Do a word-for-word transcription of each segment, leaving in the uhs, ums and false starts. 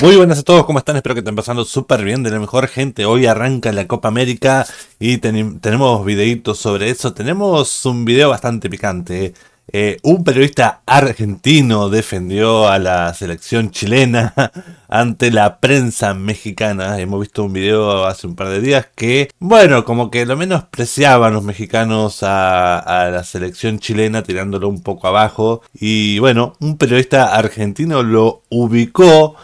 Muy buenas a todos, ¿cómo están? Espero que estén pasando súper bien, de la mejor gente. Hoy arranca la Copa América y ten tenemos videitos sobre eso. Tenemos un video bastante picante. Eh, un periodista argentino defendió a la selección chilena ante la prensa mexicana. Hemos visto un video hace un par de días que, bueno, como que lo menospreciaban los mexicanos a, a la selección chilena, tirándolo un poco abajo. Y bueno, un periodista argentino lo ubicó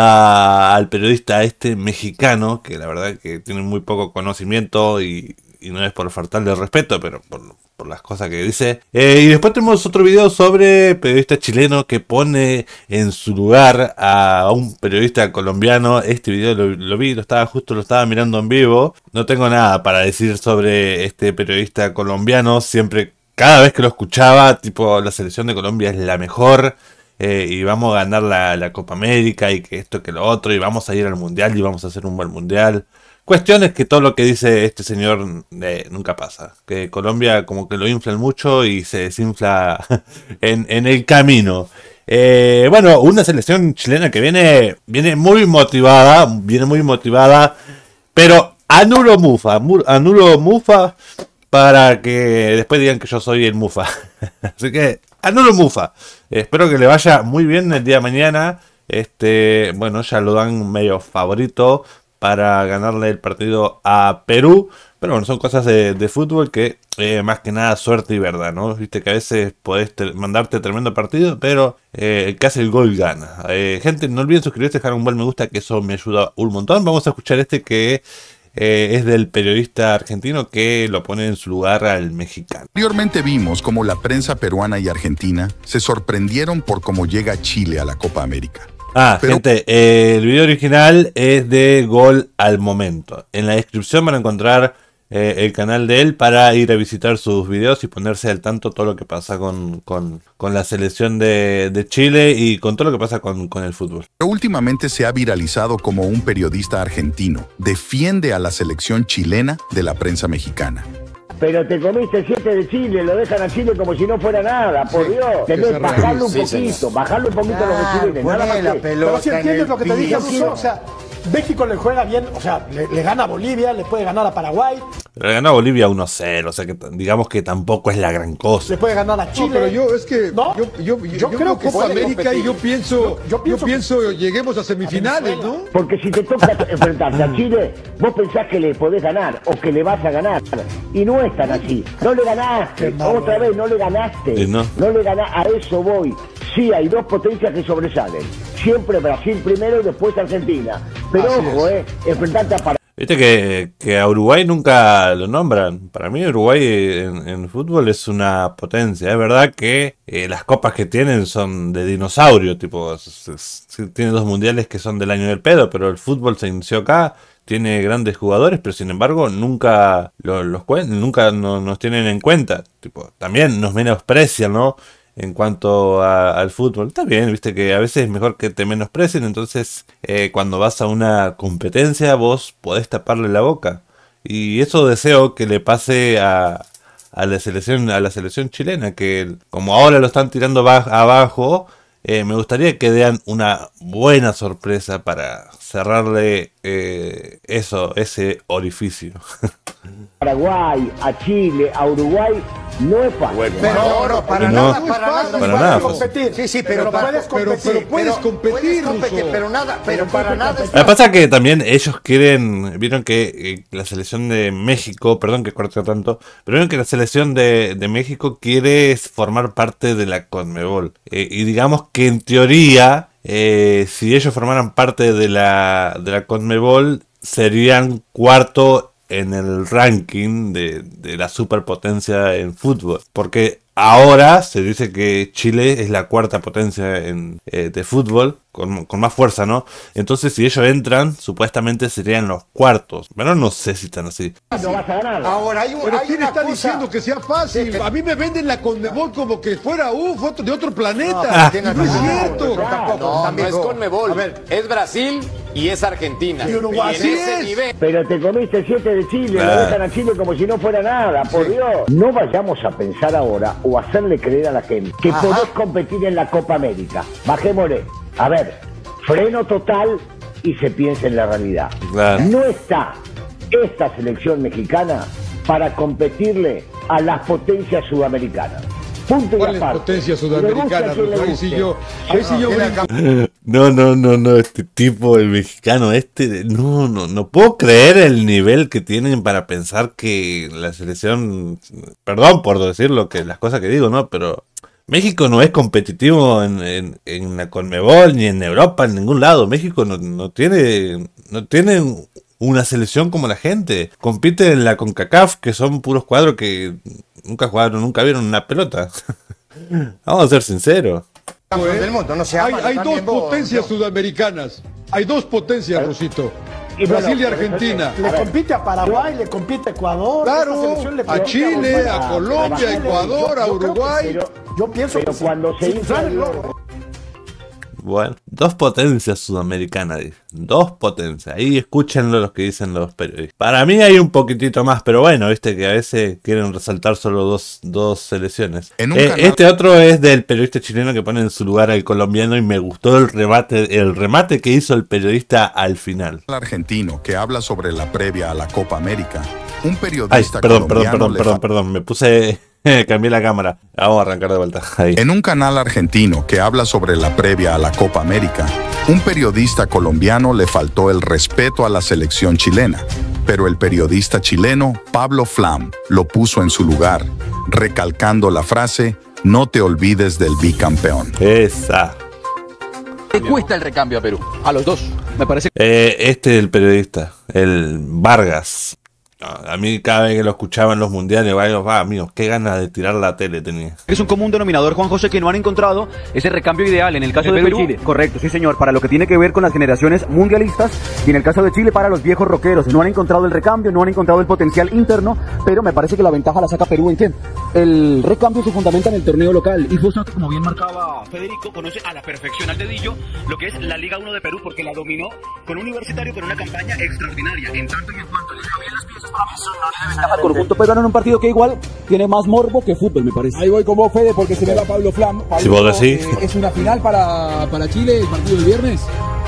A, al periodista este mexicano, que la verdad que tiene muy poco conocimiento y, y no es por faltarle respeto, pero por, por las cosas que dice. Eh, y después tenemos otro video sobre periodista chileno que pone en su lugar a un periodista colombiano. Este video lo, lo vi, lo estaba justo lo estaba mirando en vivo. No tengo nada para decir sobre este periodista colombiano. Siempre, cada vez que lo escuchaba, tipo, la selección de Colombia es la mejor. Eh, y vamos a ganar la, la Copa América y que esto que lo otro, y vamos a ir al Mundial y vamos a hacer un buen Mundial. Cuestiones que todo lo que dice este señor eh, nunca pasa. Que Colombia como que lo inflan mucho y se desinfla en, en el camino. Eh, bueno, una selección chilena que viene, viene muy motivada, viene muy motivada, pero anulo Mufa, anulo Mufa para que después digan que yo soy el Mufa. Así que anulo Mufa. Espero que le vaya muy bien el día de mañana. Este, bueno, ya lo dan medio favorito para ganarle el partido a Perú. Pero bueno, son cosas de, de fútbol que eh, más que nada suerte y verdad, ¿no? Viste que a veces podés mandarte tremendo partido, pero eh, el que hace el gol gana. Eh, gente, no olviden suscribirse, dejar un buen me gusta, que eso me ayuda un montón. Vamos a escuchar este que Eh, es del periodista argentino que lo pone en su lugar al mexicano. Anteriormente vimos cómo la prensa peruana y argentina se sorprendieron por cómo llega Chile a la Copa América. Ah, Pero... gente, eh, el video original es de Gol al Momento. En la descripción van a encontrar eh, el canal de él para ir a visitar sus videos y ponerse al tanto todo lo que pasa con, con, con la selección de, de Chile y con todo lo que pasa con, con el fútbol. Pero últimamente se ha viralizado como un periodista argentino defiende a la selección chilena de la prensa mexicana. Pero te comiste siete de Chile, lo dejan a Chile como si no fuera nada, por sí, Dios. Tenés que bajarlo un sí, poquito, señor. bajarlo un poquito a los de Chile. Nada más la que... Pero si entiendes lo que te dije, Russo, o sea, México le juega bien, o sea, le, le gana a Bolivia, le puede ganar a Paraguay. Le ganó a Bolivia uno cero, o sea que digamos que tampoco es la gran cosa. Le puede ganar a Chile. No, pero yo es que ¿No? yo, yo, yo, yo, yo creo que Copa América y yo pienso, yo, yo pienso, yo pienso que lleguemos a semifinales, a ¿no? Porque si te toca enfrentarte a Chile, vos pensás que le podés ganar o que le vas a ganar. Y no es tan así. No le ganaste, no, otra vez no le ganaste. Sí, no. no le ganaste, a eso voy. Sí, hay dos potencias que sobresalen. Siempre Brasil primero y después Argentina. Pero así ojo, es. eh, enfrentarte a Paraguay. Viste que, que a Uruguay nunca lo nombran. Para mí Uruguay en, en fútbol es una potencia. Es verdad que eh, las copas que tienen son de dinosaurio. Tipo, es, es, tiene dos mundiales que son del año del pedo, pero el fútbol se inició acá. Tiene grandes jugadores, pero sin embargo nunca los, los nunca no, nos tienen en cuenta. Tipo, también nos menosprecian, ¿no? En cuanto a, al fútbol. Está bien, viste que a veces es mejor que te menosprecien. Entonces eh, cuando vas a una competencia vos podés taparle la boca. Y eso deseo que le pase a, a, la, selección, a la selección chilena. Que como ahora lo están tirando abajo, eh, me gustaría que den una buena sorpresa para cerrarle eh, eso, ese orificio. Paraguay, a Chile, a Uruguay, no es fácil. Bueno, pero no, no, para no, nada, para nada. Para nada. Competir. Sí, sí, pero, pero para, puedes competir. Pero, pero puedes pero competir, puedes competir, Russo. pero nada, pero para nada. Lo que pasa es que también ellos quieren, vieron que eh, la selección de México, perdón que corte tanto, pero vieron que la selección de, de México quiere formar parte de la CONMEBOL. Eh, y digamos que en teoría, eh, si ellos formaran parte de la, de la CONMEBOL, serían cuarto en el ranking de, de la superpotencia en fútbol. Porque ahora se dice que Chile es la cuarta potencia en, eh, de fútbol, con, con más fuerza, ¿no? Entonces si ellos entran, supuestamente serían los cuartos. Pero no sé si están así. No vas a ganar. Ahora hay, un, Pero hay ¿quién una está cosa... diciendo que sea fácil? Sí, que... A mí me venden la Conmebol como que fuera uf, otro, de otro planeta. No, Ah, no, no es no, cierto. no, tampoco, no, también no es Conmebol. A ver, es Brasil y es Argentina. Y Uruguay. en Así ese es. nivel. Pero te comiste siete de Chile, Ah. lo dejan a Chile como si no fuera nada, por Sí. Dios. No vayamos a pensar ahora o hacerle creer a la gente que Ajá. podés competir en la Copa América. Bajémosle. A ver, freno total y se piensa en la realidad. Claro. No está esta selección mexicana para competirle a las potencias sudamericanas. Punto y ¿Cuáles aparte. potencias Le gusta a sudamericanas? quien le Ahí sí guste. yo, ahí sí yo brinco. No, no, no, no, este tipo, el mexicano, este, no, no, no puedo creer el nivel que tienen para pensar que la selección, perdón por decirlo, que las cosas que digo, ¿no? Pero México no es competitivo en, en, en la Conmebol, ni en Europa, en ningún lado. México no, no tiene, no tiene una selección como la gente. Compite en la CONCACAF, que son puros cuadros que nunca jugaron, nunca vieron una pelota. Vamos a ser sinceros. Del mundo, no se Hay, ama, hay dos también vos, potencias yo. sudamericanas. Hay dos potencias, Rosito. Y bueno, Brasil y pero Argentina. Le compite a Paraguay, le compite a Ecuador. esta Claro, selección le a compite Chile, Bolivia, a Colombia, a Chile. Ecuador, a Yo- yo creo que- Uruguay. Pero, Yo pienso pero que sí. cuando se Sí, infla claro, el no. globo, Bueno, dos potencias sudamericanas, dice. Dos potencias. Ahí escúchenlo los que dicen los periodistas. Para mí hay un poquitito más, pero bueno, viste que a veces quieren resaltar solo dos, dos selecciones. En un Eh, canal- Este otro es del periodista chileno que pone en su lugar al colombiano y me gustó el remate, el remate que hizo el periodista al final. argentino que habla sobre la previa a la Copa América. Un Ay, periodista perdón, perdón, colombiano perdón, le perdón, fa- perdón, me puse, cambié la cámara. Vamos a arrancar de vuelta. Ahí. En un canal argentino que habla sobre la previa a la Copa América, un periodista colombiano le faltó el respeto a la selección chilena, pero el periodista chileno Pablo Flam lo puso en su lugar, recalcando la frase "No te olvides del bicampeón". Esa. ¿Qué cuesta el recambio a Perú? A los dos. Me parece Eh, este es el periodista, el Vargas. A mí cada vez que lo escuchaba en los mundiales, vaya, va, amigos, qué ganas de tirar la tele tenía. que es un común denominador, Juan José, que no han encontrado ese recambio ideal en el caso de Perú. Chile. Correcto, sí señor, para lo que tiene que ver con las generaciones mundialistas y en el caso de Chile para los viejos rockeros. No han encontrado el recambio, no han encontrado el potencial interno, pero me parece que la ventaja la saca Perú. ¿En qué? El recambio se fundamenta en el torneo local y justamente como bien marcaba Federico, conoce a la perfección al dedillo lo que es la Liga uno de Perú porque la dominó con Universitario con una campaña extraordinaria. En tanto y en cuanto le bien las piezas para Mason, no le debe ventaja al conjunto peruano en un partido que igual tiene más morbo que fútbol, me parece. Ahí voy con vos, Fede, porque se me va Pablo Flam. Pablo, Si vos decís. eh, ¿Es una final para, para Chile el partido del viernes?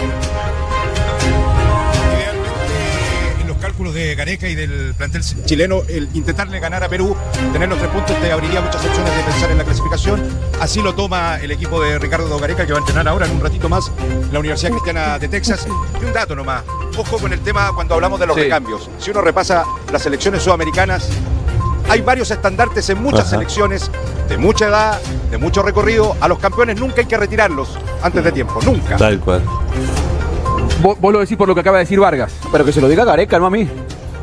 En los cálculos de Gareca y del plantel chileno, el intentarle ganar a Perú, tener los tres puntos, te abriría muchas opciones de pensar en la clasificación. Así lo toma el equipo de Ricardo Gareca, que va a entrenar ahora en un ratito más la Universidad Cristiana de Texas. Y un dato nomás, ojo con el tema cuando hablamos de los Sí. recambios. Si uno repasa las selecciones sudamericanas, hay varios estandartes en muchas Ajá. selecciones, de mucha edad, de mucho recorrido. A los campeones nunca hay que retirarlos antes de tiempo, nunca. Tal cual. Vos, vos lo decís por lo que acaba de decir Vargas. Pero que se lo diga Gareca, no a mí.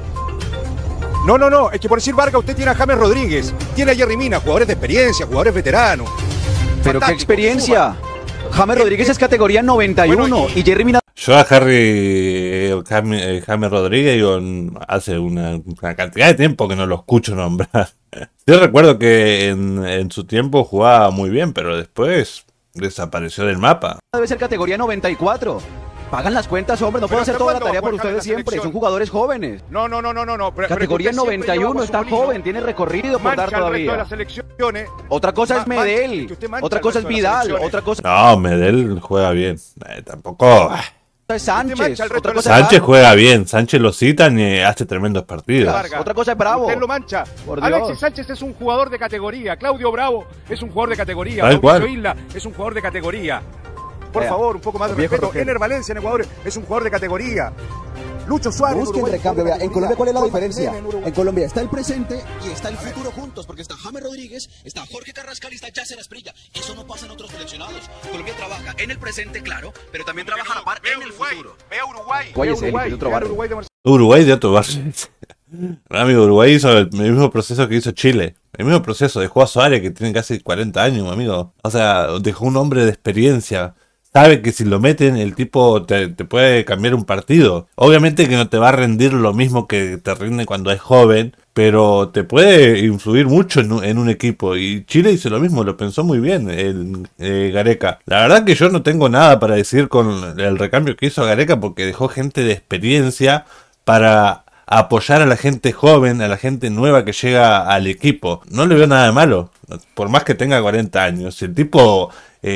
No, no, no, es que por decir Vargas usted tiene a James Rodríguez, tiene a Jerry Mina, jugadores de experiencia, jugadores veteranos. Pero qué Fantástico, experiencia. suban. James Rodríguez es categoría noventa y uno Bueno, y Jerry Mina Yo a Harry eh, James, eh, James Rodríguez digo, n- hace una, una cantidad de tiempo que no lo escucho nombrar. Yo recuerdo que en, en su tiempo jugaba muy bien, pero después desapareció del mapa. debe ser categoría noventa y cuatro. Pagan las cuentas, hombre, no Pero puedo hacer ¿hasta toda la cuándo tarea va a por jugar ustedes en la siempre, selección? son jugadores jóvenes. No, no, no, no, no, no. pero- Categoría pero es que usted noventa y uno, siempre está lleva a su joven, tiene recorrido por mancha dar al resto de todavía. las selecciones. Otra cosa Ma- es mancha- Medel, que usted mancha otra al cosa es resto de las Vidal, selecciones. otra cosa No, Medel juega bien. Eh, tampoco. es Sánchez, mancha al resto otra de las cosa es Sánchez Bravo. juega bien. Sánchez lo citan y hace tremendos partidos. Vargas. Otra cosa es Bravo. Usted lo mancha. Por Dios. Alexis Sánchez es un jugador de categoría. Claudio Bravo es un jugador de categoría. Tal Mauricio cual. Isla es un jugador de categoría. Por Vea, favor, un poco más de los viejos respeto. rockeros. Ener Valencia en Ecuador es un jugador de categoría. Lucho Suárez. Busquen Uruguay, recambio, vea. En Colombia, ¿cuál es la diferencia? Uruguay. En Colombia está el presente y está el futuro juntos, porque está James Rodríguez, está Jorge Carrascal y está Yacer Asprilla. Eso no pasa en otros seleccionados. Colombia trabaja en el presente, claro, pero también trabaja a la par Ve a en el Uruguay, futuro. Ve a Uruguay. Uruguay ve a es él, Uruguay, es de otro ve a barrio. Uruguay de Marcelo. Uruguay de otro barrio. Amigo, Uruguay hizo el mismo proceso que hizo Chile. El mismo proceso. Dejó a Suárez, que tiene casi cuarenta años, amigo. O sea, dejó un hombre de experiencia. Sabe que si lo meten, el tipo te, te puede cambiar un partido. Obviamente que no te va a rendir lo mismo que te rinde cuando es joven, pero te puede influir mucho en un, en un equipo. Y Chile hizo lo mismo, lo pensó muy bien el eh, Gareca. La verdad que yo no tengo nada para decir con el recambio que hizo Gareca, porque dejó gente de experiencia para apoyar a la gente joven, a la gente nueva que llega al equipo. No le veo nada de malo, por más que tenga cuarenta años. Si el tipo... Eh,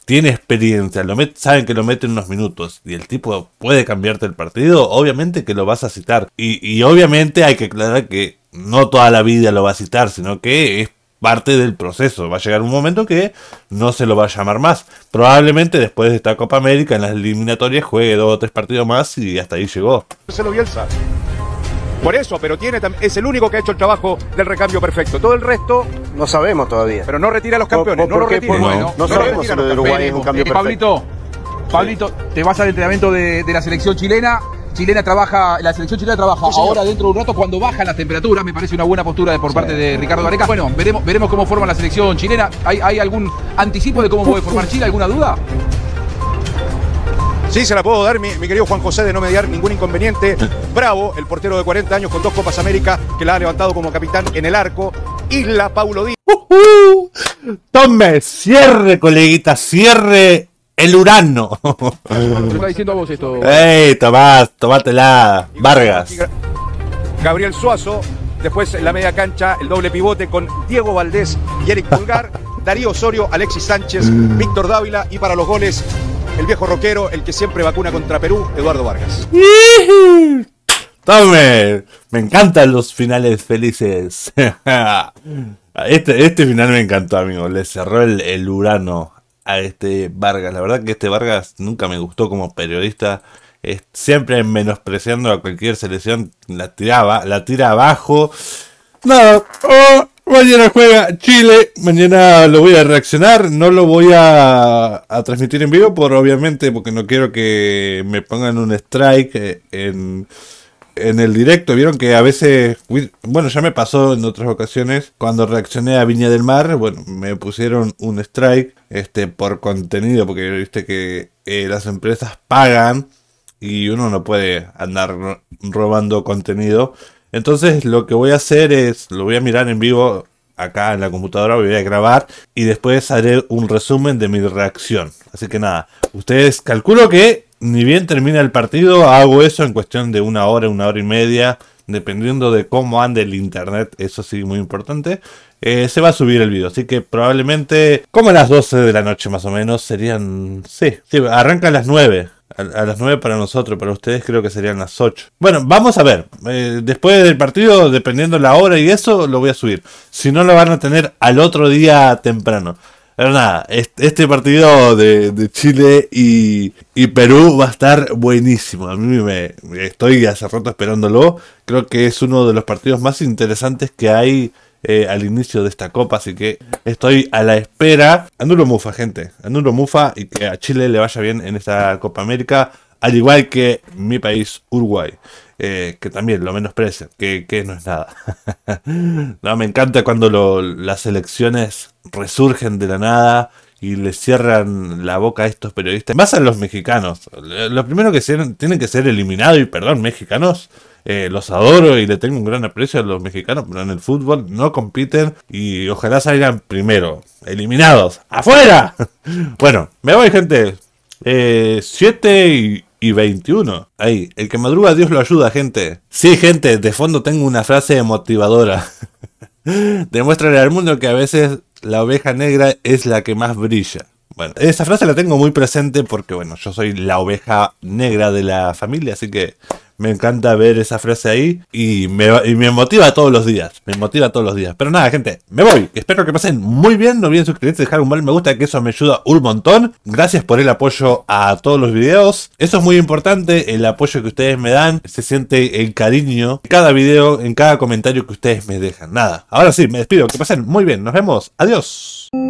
tiene experiencia, lo met, saben que lo mete en unos minutos y el tipo puede cambiarte el partido, obviamente que lo vas a citar. Y, y obviamente hay que aclarar que no toda la vida lo va a citar, sino que es parte del proceso. Va a llegar un momento que no se lo va a llamar más. Probablemente después de esta Copa América en las eliminatorias juegue dos o tres partidos más y hasta ahí llegó. Marcelo Bielsa. Por eso, pero tiene es el único que ha hecho el trabajo del recambio perfecto. Todo el resto no sabemos todavía. Pero no retira a los campeones, ¿Por, por, no lo retira. No, no, no, no sabemos si lo de Uruguay es un cambio perfecto. Pablito, Pablito, te vas al entrenamiento de, de la selección chilena. Chilena trabaja, la selección chilena trabaja sí, ahora dentro de un rato cuando bajan las temperaturas. Me parece una buena postura de, por sí. parte de Ricardo Gareca. Bueno, veremos, veremos cómo forma la selección chilena. ¿Hay, hay algún anticipo de cómo puede formar Chile? ¿Alguna duda? Sí, se la puedo dar, mi, mi querido Juan José, de no mediar ningún inconveniente. Bravo, el portero de cuarenta años con dos Copas América, que la ha levantado como capitán en el arco. Isla Paulo Díaz. Uh, uh, tome, cierre, coleguita, cierre el Urano. ¿Qué está diciendo a vos esto? Ey, Tomás, tomátela, Vargas. Gabriel Suazo, después en la media cancha, el doble pivote con Diego Valdés y Eric Pulgar, Darío Osorio, Alexis Sánchez, Víctor Dávila y para los goles, el viejo rockero, el que siempre vacuna contra Perú, Eduardo Vargas. Tome, me encantan los finales felices. Este, este final me encantó, amigo. Le cerró el, el Urano a este Vargas. La verdad que este Vargas nunca me gustó como periodista. Es, siempre menospreciando a cualquier selección. La tiraba, la tira abajo. Nada. Oh. Mañana juega Chile, mañana lo voy a reaccionar, no lo voy a, a transmitir en vivo, por obviamente porque no quiero que me pongan un strike en, en el directo. Vieron que a veces, bueno, ya me pasó en otras ocasiones, cuando reaccioné a Viña del Mar, bueno, me pusieron un strike este por contenido, porque viste que eh, las empresas pagan y uno no puede andar robando contenido. Entonces lo que voy a hacer es, lo voy a mirar en vivo acá en la computadora, voy a grabar y después haré un resumen de mi reacción. Así que nada, ustedes calculo que ni bien termina el partido, hago eso en cuestión de una hora, una hora y media, dependiendo de cómo ande el internet, eso sí, muy importante. Eh, se va a subir el video, así que probablemente como a las doce de la noche más o menos, serían, sí, sí arranca a las nueve. A las nueve para nosotros, para ustedes creo que serían las ocho. Bueno, vamos a ver. Eh, después del partido, dependiendo la hora y eso, lo voy a subir. Si no, lo van a tener al otro día temprano. Pero nada, este, este partido de, de Chile y, y Perú va a estar buenísimo. A mí me, me estoy hace rato esperándolo. Creo que es uno de los partidos más interesantes que hay Eh, al inicio de esta copa, así que estoy a la espera. Anulo mufa, gente, anulo mufa y que a Chile le vaya bien en esta Copa América, al igual que mi país, Uruguay, eh, que también lo menosprecia, que, que no es nada. No, me encanta cuando lo, las elecciones resurgen de la nada y le cierran la boca a estos periodistas, más a los mexicanos. Lo primero que se, tienen que ser eliminados, y perdón, mexicanos, Eh, los adoro y le tengo un gran aprecio a los mexicanos, pero en el fútbol no compiten y ojalá salgan primero. Eliminados. ¡Afuera! Bueno, me voy, gente. Eh, siete y, y veintiuno. Ahí, el que madruga Dios lo ayuda, gente. Sí, gente, de fondo tengo una frase motivadora. Demuéstrale al mundo que a veces la oveja negra es la que más brilla. Bueno, esa frase la tengo muy presente porque, bueno, yo soy la oveja negra de la familia, así que me encanta ver esa frase ahí y me, y me motiva todos los días. Me motiva todos los días. Pero nada, gente, me voy. Espero que pasen muy bien. No olviden suscribirse, dejar un buen me gusta, que eso me ayuda un montón. Gracias por el apoyo a todos los videos. Eso es muy importante, el apoyo que ustedes me dan. Se siente el cariño en cada video, en cada comentario que ustedes me dejan. Nada, ahora sí, me despido. Que pasen muy bien. Nos vemos. Adiós.